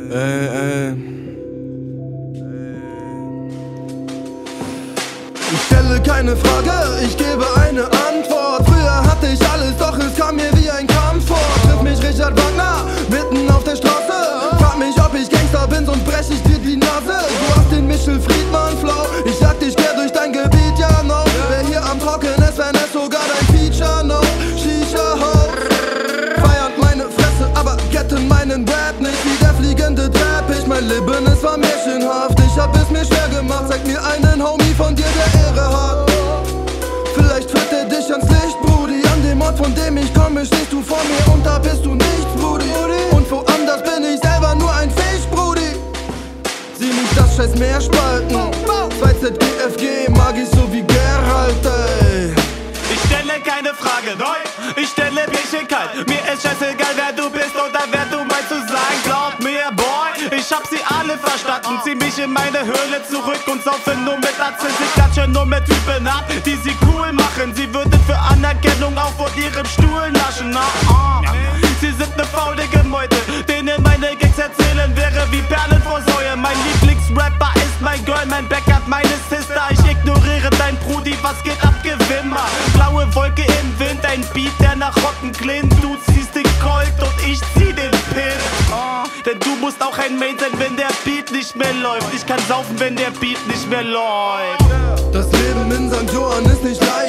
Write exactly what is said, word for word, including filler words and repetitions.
Ey, ey. Ich stelle keine Frage, ich gebe eine Antwort. Früher hatte ich alles, doch es kam mir wie ein Kampf vor. Triff mich Richard Wagner, mitten auf der Straße. Frag mich, ob ich Gangster bin, sonst brech ich dir die Nase. Du hast den Michel Friedmann Flow, ich jag dich quer durch dein Gebiet, ja no. Wer hier am Trocken ist, wenn es sogar dein Feature, no. Shisha ho, feiert meine Fresse, aber getten meinen Rap nicht wie der fliegende Teppich. Mein Leben ist war märchenhaft, ich hab es mir schwer gemacht. Zeig mir einen Homie von dir, der Ehre hat. Vielleicht führt er dich ans Licht, Brudi. An dem Ort, von dem ich komme, stehst du vor mir und da bist du nichts, Brudi. Und woanders bin ich selber nur ein Fisch, Brudi. Sieh nicht das scheiß Meer spalten. zwei Z G F G mag ich so wie Geralt, ey. Ich stelle keine Frage, neu, ich stelle Bierchen kalt. Mir ist scheißegal, wer du bist oder wer du meinst zu sein. Glaub mir, Boy, ich hab sie alle verstanden. Zieh mich in meine Höhle zurück und saufe nur mit Atzen. Sie klatschen nur mit Typen ab, die sie cool machen. Sie würden für Anerkennung auch vor ihrem Stuhl naschen. Na, uh. Sie sind ne faulige Meute, denen meine Gags erzählen wäre wie Perlen vor Säue. Mein Lieblingsrapper ist mein Girl, mein Backup, meine Sister. Ich ignoriere dein Brudi, was geht ab, Gewimmer. Blaue Wolke im Wind, ein Beat, der nach Rocken klingt. Du ziehst den Colt und ich zieh den Pin. uh. Denn du musst auch ein Main sein, wenn der Beat nicht mehr läuft. Ich kann saufen, wenn der Beat nicht mehr läuft. Das Leben in Sankt Johann ist nicht leicht.